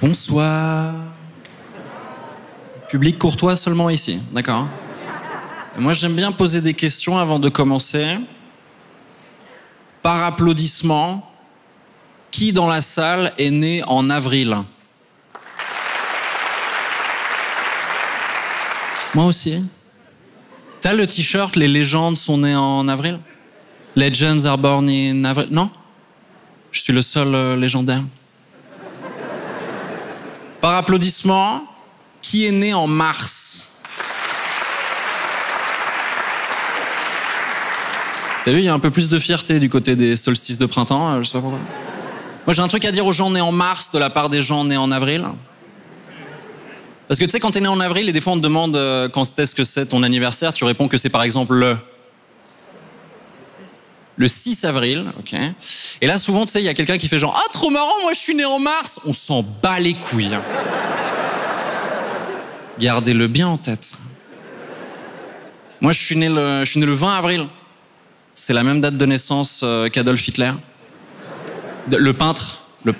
Bonsoir. Public courtois seulement ici, d'accord. Moi, j'aime bien poser des questions avant de commencer. Par applaudissement, qui dans la salle est né en avril? Moi aussi. T'as le t-shirt « Les légendes sont nées en avril » ? Legends are born in avril. Non ? Je suis le seul légendaire. Par applaudissement, qui est né en mars ? T'as vu, il y a un peu plus de fierté du côté des solstices de printemps, je sais pas pourquoi. Moi, j'ai un truc à dire aux gens nés en mars de la part des gens nés en avril. Parce que tu sais, quand t'es né en avril, et des fois on te demande quand est-ce que c'est ton anniversaire, tu réponds que c'est par exemple le 6 avril, ok. Et là, souvent, tu sais, il y a quelqu'un qui fait genre « Ah, trop marrant, moi je suis né en mars !» On s'en bat les couilles. Gardez-le bien en tête. Moi, je suis né le 20 avril. C'est la même date de naissance qu'Adolf Hitler. Le peintre.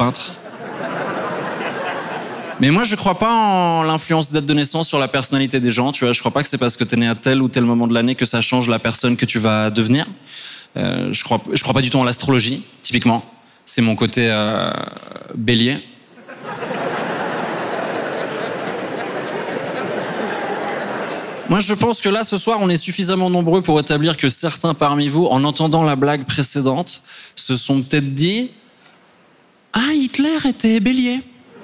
Mais moi, je crois pas en l'influence date de naissance sur la personnalité des gens, tu vois. Je crois pas que c'est parce que t'es né à tel ou tel moment de l'année que ça change la personne que tu vas devenir. Je crois pas du tout en l'astrologie, typiquement. C'est mon côté bélier. Moi, je pense que là, ce soir, on est suffisamment nombreux pour établir que certains parmi vous, en entendant la blague précédente, se sont peut-être dit « Ah, Hitler était bélier !»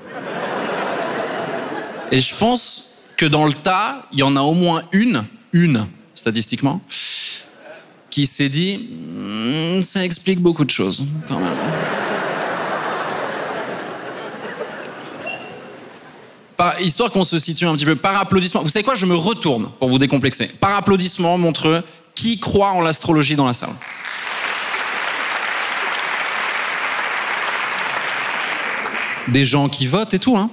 Et je pense que dans le tas, il y en a au moins une, statistiquement, qui s'est dit ça explique beaucoup de choses, quand même. Histoire qu'on se situe un petit peu, par applaudissement. Vous savez quoi, je me retourne pour vous décomplexer. Par applaudissement, montreux, qui croit en l'astrologie dans la salle? Des gens qui votent et tout, hein.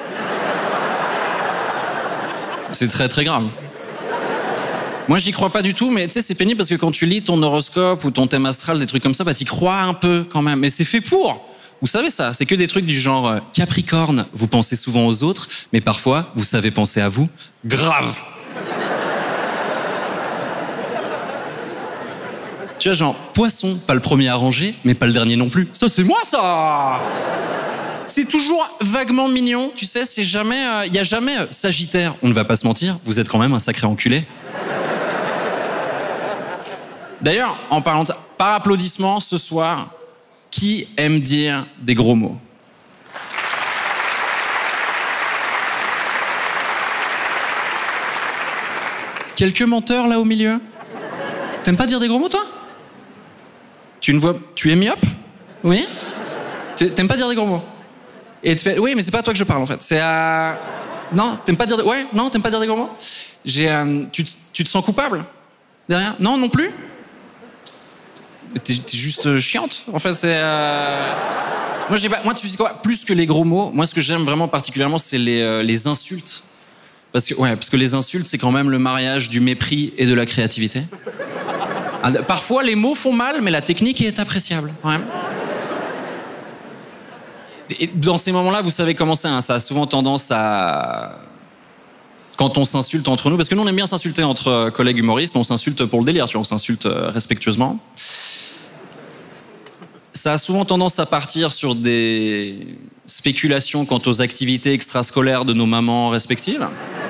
C'est très très grave. Moi, j'y crois pas du tout, mais tu sais, c'est pénible parce que quand tu lis ton horoscope ou ton thème astral, des trucs comme ça, bah t'y crois un peu quand même. Mais c'est fait pour. Vous savez ça, c'est que des trucs du genre Capricorne, vous pensez souvent aux autres, mais parfois, vous savez penser à vous. Grave. Tu vois, genre, Poisson, pas le premier à ranger, mais pas le dernier non plus. Ça, c'est moi, ça. C'est toujours vaguement mignon, tu sais, c'est jamais... y a jamais Sagittaire, on ne va pas se mentir, vous êtes quand même un sacré enculé. D'ailleurs, en parlant de ça, par applaudissement, ce soir, qui aime dire des gros mots? Quelques menteurs là au milieu? T'aimes pas dire des gros mots, toi? Tu es myope? Oui? T'aimes pas dire des gros mots? Et tu fais, oui, mais c'est pas à toi que je parle, en fait. C'est à... Non, t'aimes pas dire... Ouais, non, t'aimes pas dire des gros mots? Tu te sens coupable? Derrière? Non, non plus? T'es juste chiante, en fait, c'est... Moi, tu sais quoi? Plus que les gros mots, moi, ce que j'aime vraiment particulièrement, c'est les insultes. Parce que les insultes, c'est quand même le mariage du mépris et de la créativité. Parfois, les mots font mal, mais la technique est appréciable, quand même. Et dans ces moments-là, vous savez comment c'est, hein, ça a souvent tendance à... Quand on s'insulte entre nous, parce que nous, on aime bien s'insulter entre collègues humoristes, on s'insulte pour le délire, tu vois, on s'insulte respectueusement. Ça a souvent tendance à partir sur des spéculations quant aux activités extrascolaires de nos mamans respectives.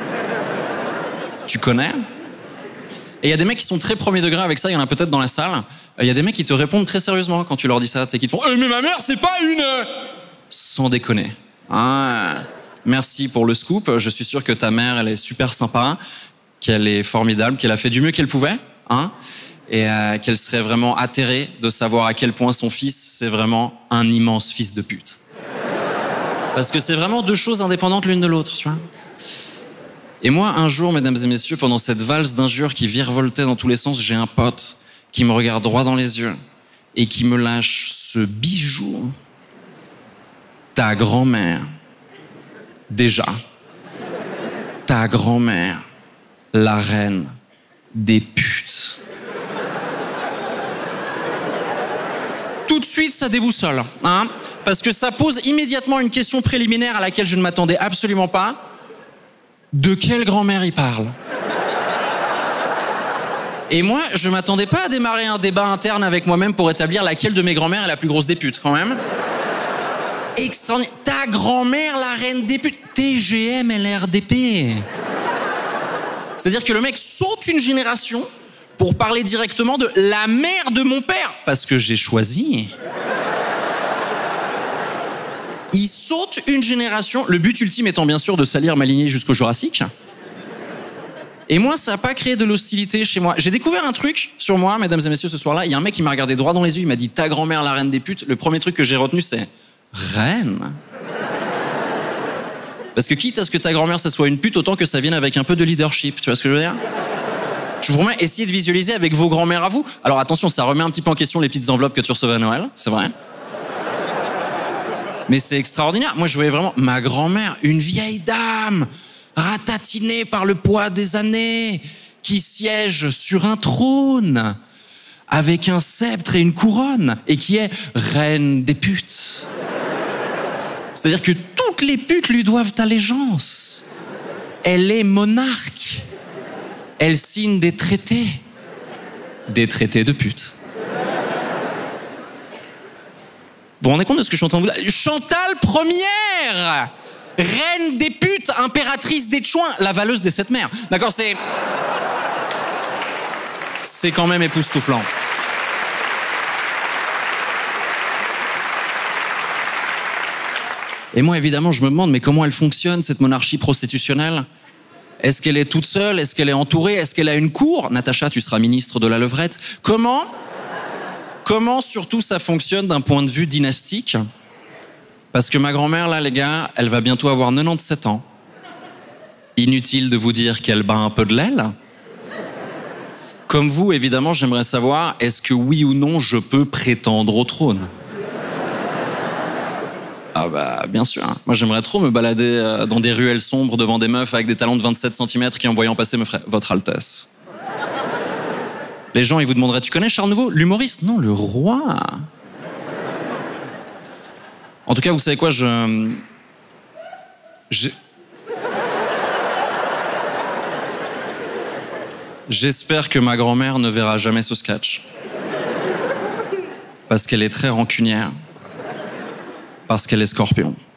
Tu connais. Et il y a des mecs qui sont très premier degré avec ça, il y en a peut-être dans la salle. Il y a des mecs qui te répondent très sérieusement quand tu leur dis ça, tu sais, qui te font « mais ma mère, c'est pas une... » Sans déconner. Ah, merci pour le scoop. Je suis sûr que ta mère, elle est super sympa, qu'elle est formidable, qu'elle a fait du mieux qu'elle pouvait, hein, et qu'elle serait vraiment atterrée de savoir à quel point son fils, c'est vraiment un immense fils de pute. Parce que c'est vraiment deux choses indépendantes l'une de l'autre, tu vois. Et moi, un jour, mesdames et messieurs, pendant cette valse d'injures qui virevoltait dans tous les sens, j'ai un pote qui me regarde droit dans les yeux et qui me lâche ce bijou. Ta grand-mère, déjà, ta grand-mère, la reine des putes. tout de suite, ça déboussole. Hein, parce que ça pose immédiatement une question préliminaire à laquelle je ne m'attendais absolument pas. De quelle grand-mère il parle? Et moi, je m'attendais pas à démarrer un débat interne avec moi-même pour établir laquelle de mes grand-mères est la plus grosse des putes, quand même. Extraordinaire. Ta grand-mère, la reine des putes. TGM LRDP. C'est-à-dire que le mec saute une génération pour parler directement de la mère de mon père. Parce que j'ai choisi. Il saute une génération, le but ultime étant bien sûr de salir ma lignée jusqu'au Jurassique. Et moi, ça n'a pas créé de l'hostilité chez moi. J'ai découvert un truc sur moi, mesdames et messieurs, ce soir-là. Il y a un mec qui m'a regardé droit dans les yeux, il m'a dit « Ta grand-mère, la reine des putes ». Le premier truc que j'ai retenu, c'est « Reine ». Parce que quitte à ce que ta grand-mère, ça soit une pute, autant que ça vienne avec un peu de leadership. Tu vois ce que je veux dire? Je vous promets, essayez de visualiser avec vos grand-mères à vous. Alors attention, ça remet un petit peu en question les petites enveloppes que tu recevais à Noël, c'est vrai. Mais c'est extraordinaire. Moi, je voyais vraiment ma grand-mère, une vieille dame, ratatinée par le poids des années, qui siège sur un trône, avec un sceptre et une couronne, et qui est reine des putes. C'est-à-dire que toutes les putes lui doivent allégeance. Elle est monarque. Elle signe des traités de putes. Vous vous rendez compte de ce que je suis en train de vous dire? Chantal Première, reine des putes, impératrice des Tchouins, la valeuse des sept mers. D'accord, c'est quand même époustouflant. Et moi, évidemment, je me demande, mais comment elle fonctionne, cette monarchie prostitutionnelle? Est-ce qu'elle est toute seule? Est-ce qu'elle est entourée? Est-ce qu'elle a une cour? Natacha, tu seras ministre de la levrette. Comment surtout ça fonctionne d'un point de vue dynastique? Parce que ma grand-mère, là, les gars, elle va bientôt avoir 97 ans. Inutile de vous dire qu'elle bat un peu de l'aile. Comme vous, évidemment, j'aimerais savoir, est-ce que oui ou non, je peux prétendre au trône? Ah bah, bien sûr. Hein. Moi, j'aimerais trop me balader dans des ruelles sombres devant des meufs avec des talons de 27 cm qui, en voyant passer, me feraient « Votre Altesse ». Les gens, ils vous demanderaient « Tu connais Charles Nouveau ?» L'humoriste? Non, le roi. En tout cas, vous savez quoi, J'espère que ma grand-mère ne verra jamais ce sketch. Parce qu'elle est très rancunière. Parce qu'elle est scorpion.